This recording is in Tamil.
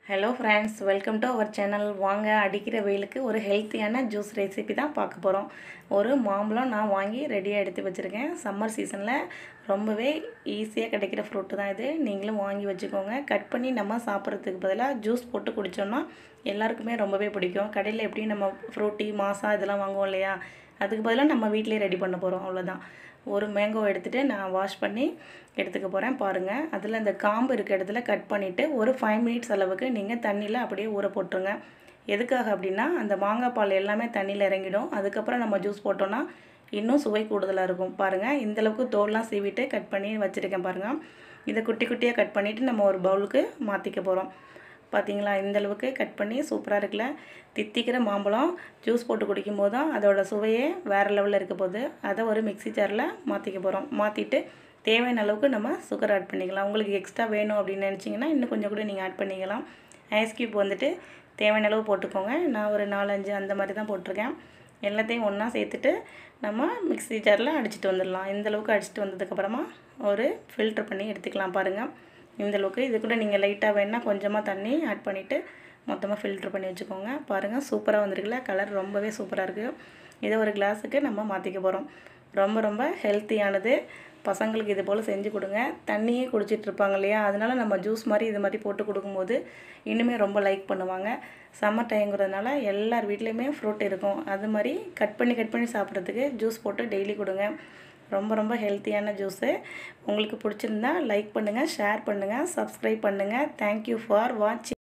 Hello friends, welcome to our channel. வாங்க, அடிக்கிற வெயிலுக்கு ஒரு ஹெல்த்தியான ஜூஸ் ரெசிபி தான் பார்க்க போகிறோம். ஒரு மாம்பழம் நான் வாங்கி ரெடியாக எடுத்து வச்சுருக்கேன். சம்மர் சீசனில் ரொம்பவே ஈஸியாக கிடைக்கிற ஃப்ரூட்டு தான் இது. நீங்களும் வாங்கி வச்சுக்கோங்க. கட் பண்ணி நம்ம சாப்பிட்றதுக்கு பதிலாக ஜூஸ் போட்டு குடித்தோம்னா எல்லாருக்குமே ரொம்பவே பிடிக்கும். கடையில் எப்படி நம்ம ஃப்ரூட்டி மாசா இதெல்லாம் வாங்குவோம் இல்லையா, அதுக்கு பதிலாக நம்ம வீட்டிலே ரெடி பண்ண போகிறோம். அவ்வளோதான். ஒரு மேங்கோ எடுத்துகிட்டு நான் வாஷ் பண்ணி எடுத்துக்க போகிறேன். பாருங்கள், அதில் இந்த காம்பு இருக்க இடத்துல கட் பண்ணிவிட்டு ஒரு 5 மினிட்ஸ் அளவுக்கு நீங்கள் தண்ணியில் அப்படியே ஊற போட்டுருங்க. எதுக்காக அப்படின்னா, அந்த மாங்காய் பால் எல்லாமே தண்ணியில் இறங்கிடும். அதுக்கப்புறம் நம்ம ஜூஸ் போட்டோன்னா இன்னும் சுவை கூடுதலாக இருக்கும். பாருங்கள், இந்தளவுக்கு தோல்லாம் சீவிட்டு கட் பண்ணி வச்சுருக்கேன். பாருங்கள், இதை குட்டி குட்டியாக கட் பண்ணிவிட்டு நம்ம ஒரு பவுலுக்கு மாற்றிக்க போகிறோம். பார்த்தீங்களா, இந்தளவுக்கு கட் பண்ணி சூப்பராக இருக்குல்ல. தித்திக்கிற மாம்பழம் ஜூஸ் போட்டு குடிக்கும்போது தான் அதோட சுவையே வேறு லெவலில் இருக்க போகுது. அதை ஒரு மிக்ஸி ஜாரில் மாற்றிக்க போகிறோம். மாற்றிட்டு தேவையான அளவுக்கு நம்ம சுகர் ஆட் பண்ணிக்கலாம். உங்களுக்கு எக்ஸ்ட்ரா வேணும் அப்படின்னு நினச்சிங்கன்னா இன்னும் கொஞ்சம் கூட நீங்கள் ஆட் பண்ணிக்கலாம். ஐஸ் க்யூப் வந்துட்டு தேவையான அளவு போட்டுக்கோங்க. நான் ஒரு 4-5 அந்த மாதிரி தான் போட்டிருக்கேன். எல்லாத்தையும் ஒன்றா சேர்த்துட்டு நம்ம மிக்ஸி ஜாரில் அடிச்சுட்டு வந்துடலாம். இந்தளவுக்கு அடிச்சுட்டு வந்ததுக்கப்புறமா ஒரு ஃபில்ட்ரு பண்ணி எடுத்துக்கலாம். பாருங்கள், இந்தளவுக்கு. இது கூட நீங்கள் லைட்டாக வேணால் கொஞ்சமாக தண்ணி ஆட் பண்ணிவிட்டு மொத்தமாக ஃபில்ட்ரு பண்ணி வச்சுக்கோங்க. பாருங்கள், சூப்பராக வந்துருக்குல்ல. கலர் ரொம்பவே சூப்பராக இருக்குது. இதை ஒரு கிளாஸுக்கு நம்ம மாற்றிக்க போகிறோம். ரொம்ப ரொம்ப ஹெல்த்தியானது. பசங்களுக்கு இது போல் செஞ்சு கொடுங்க. தண்ணியே குடிச்சிட்டு இருப்பாங்க இல்லையா, அதனால் நம்ம ஜூஸ் மாதிரி இது மாதிரி போட்டு கொடுக்கும்போது இன்னுமே ரொம்ப லைக் பண்ணுவாங்க. சம்மர் டைம்ங்கிறதுனால எல்லார் வீட்லேயுமே ஃப்ரூட் இருக்கும். அது மாதிரி கட் பண்ணி சாப்பிட்றதுக்கு ஜூஸ் போட்டு டெய்லி கொடுங்க. ரொம்ப ரொம்ப ஹெல்த்தியான ஜூஸு. உங்களுக்கு பிடிச்சிருந்தா லைக் பண்ணுங்கள், ஷேர் பண்ணுங்கள், சப்ஸ்கிரைப் பண்ணுங்கள். தேங்க்யூ ஃபார் வாட்சிங்.